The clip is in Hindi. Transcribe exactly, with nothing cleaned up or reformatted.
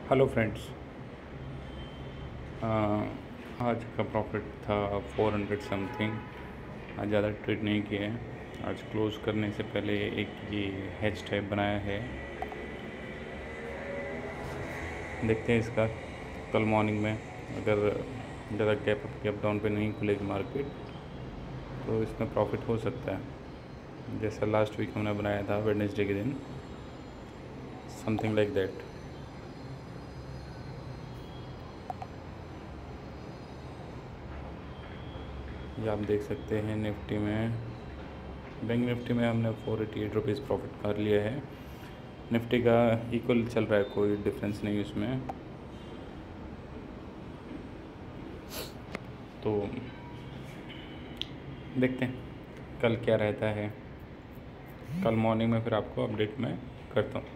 Hello friends. आज का प्रॉफिट था फोर हंड्रेड समथिंग। आज ज़्यादा ट्रेड नहीं किए हैं। आज क्लोज़ करने से पहले एक ये हेज टाइप बनाया है, देखते हैं इसका कल मॉर्निंग में अगर ज़्यादा गैप अप गैप डाउन पे नहीं खुलेगी मार्केट तो इसमें प्रॉफिट हो सकता है, जैसा लास्ट वीक हमने बनाया था वेडनेसडे के दिन, समथिंग लाइक दैट। ये आप देख सकते हैं निफ्टी में, बैंक निफ्टी में हमने four eighty eight rupees profit कर लिया है। निफ्टी का इक्वल चल रहा है, कोई डिफरेंस नहीं उसमें। तो देखते हैं कल क्या रहता है। कल मॉर्निंग में फिर आपको अपडेट मैं करता हूँ।